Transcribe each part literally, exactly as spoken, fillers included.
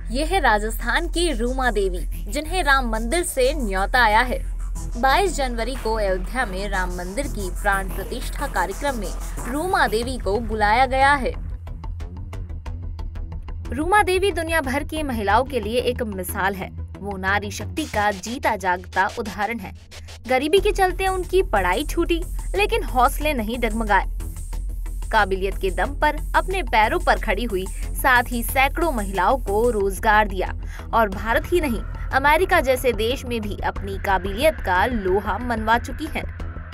ये है राजस्थान की रूमा देवी, जिन्हें राम मंदिर से न्योता आया है। बाईस जनवरी को अयोध्या में राम मंदिर की प्राण प्रतिष्ठा कार्यक्रम में रूमा देवी को बुलाया गया है। रूमा देवी दुनिया भर की महिलाओं के लिए एक मिसाल है। वो नारी शक्ति का जीता जागता उदाहरण है। गरीबी के चलते उनकी पढ़ाई छूटी, लेकिन हौसले नहीं डगमगाए। काबिलियत के दम पर अपने पैरों पर खड़ी हुई, साथ ही सैकड़ों महिलाओं को रोजगार दिया और भारत ही नहीं, अमेरिका जैसे देश में भी अपनी काबिलियत का लोहा मनवा चुकी है।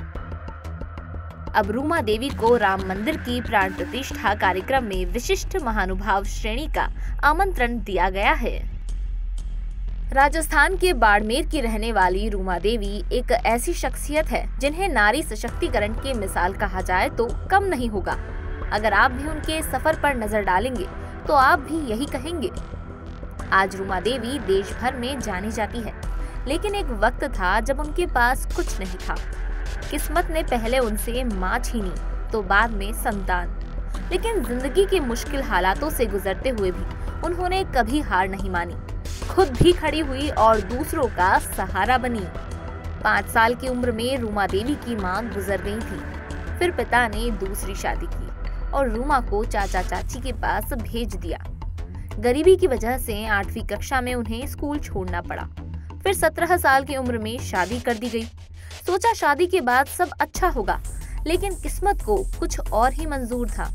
अब रूमा देवी को राम मंदिर की प्राण प्रतिष्ठा कार्यक्रम में विशिष्ट महानुभाव श्रेणी का आमंत्रण दिया गया है। राजस्थान के बाड़मेर की रहने वाली रूमा देवी एक ऐसी शख्सियत है जिन्हें नारी सशक्तिकरण की मिसाल कहा जाए तो कम नहीं होगा। अगर आप भी उनके सफर पर नजर डालेंगे तो आप भी यही कहेंगे। आज रूमा देवी देश भर में जानी जाती है, लेकिन एक वक्त था जब उनके पास कुछ नहीं था। किस्मत ने पहले उनसे मां छीनी तो बाद में संतान, लेकिन जिंदगी के मुश्किल हालातों से गुजरते हुए भी उन्होंने कभी हार नहीं मानी। खुद भी खड़ी हुई और दूसरों का सहारा बनी। पाँच साल की उम्र में रूमा देवी की मां गुजर गई थी। फिर पिता ने दूसरी शादी की और रूमा को चाचा चाची के पास भेज दिया। गरीबी की वजह से आठवीं कक्षा में उन्हें स्कूल छोड़ना पड़ा। फिर सत्रह साल की उम्र में शादी कर दी गई। सोचा शादी के बाद सब अच्छा होगा, लेकिन किस्मत को कुछ और ही मंजूर था।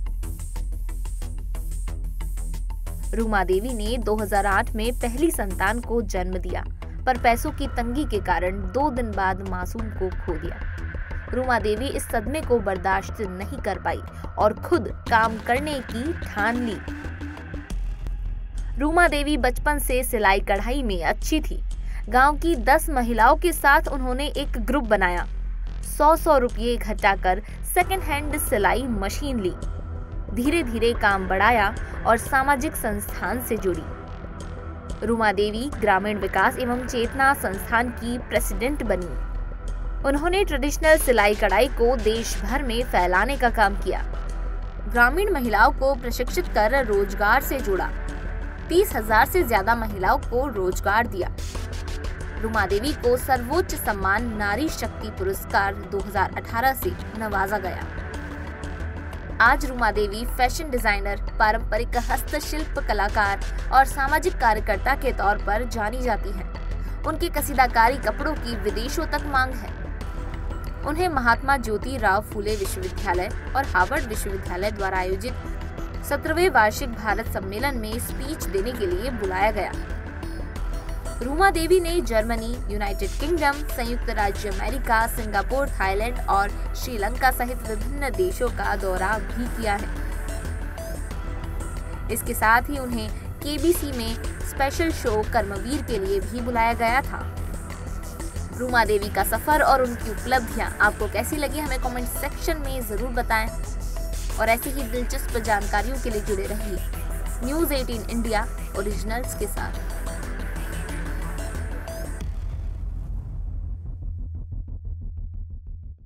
रूमा देवी ने दो हज़ार आठ में पहली संतान को जन्म दिया, पर पैसों की तंगी के कारण दो दिन बाद मासूम को खो दिया। रूमा देवी इस सदमे को बर्दाश्त नहीं कर पाई और खुद काम करने की ठान ली। रूमा देवी बचपन से सिलाई कढ़ाई में अच्छी थी। गांव की दस महिलाओं के साथ उन्होंने एक ग्रुप बनाया। सौ सौ रुपये इकट्ठा कर सेकेंड हैंड सिलाई मशीन ली। धीरे धीरे काम बढ़ाया और सामाजिक संस्थान से जुड़ी। रूमा देवी ग्रामीण विकास एवं चेतना संस्थान की प्रेसिडेंट बनी। उन्होंने ट्रेडिशनल सिलाई कढ़ाई को देश भर में फैलाने का काम किया। ग्रामीण महिलाओं को प्रशिक्षित कर रोजगार से जोड़ा। तीस हजार से ज्यादा महिलाओं को रोजगार दिया। रूमा देवी को सर्वोच्च सम्मान नारी शक्ति पुरस्कार दो हज़ार अठारह से नवाजा गया। आज रूमा देवी फैशन डिजाइनर, पारंपरिक हस्तशिल्प कलाकार और सामाजिक कार्यकर्ता के तौर पर जानी जाती हैं। उनके कसीदाकारी कपड़ों की विदेशों तक मांग है। उन्हें महात्मा ज्योति राव फूले विश्वविद्यालय और हार्वर्ड विश्वविद्यालय द्वारा आयोजित सत्रहवें वार्षिक भारत सम्मेलन में स्पीच देने के लिए बुलाया गया। रूमा देवी ने जर्मनी, यूनाइटेड किंगडम, संयुक्त राज्य अमेरिका, सिंगापुर, थाईलैंड और श्रीलंका सहित विभिन्न देशों का दौरा भी किया है। इसके साथ ही उन्हें केबीसी में स्पेशल शो कर्मवीर के लिए भी बुलाया गया था। रूमा देवी का सफर और उनकी उपलब्धियां आपको कैसी लगी, हमें कमेंट सेक्शन में जरूर बताएं और ऐसी ही दिलचस्प जानकारियों के लिए जुड़े रहिए न्यूज़ अठारह इंडिया ओरिजिनल्स के साथ।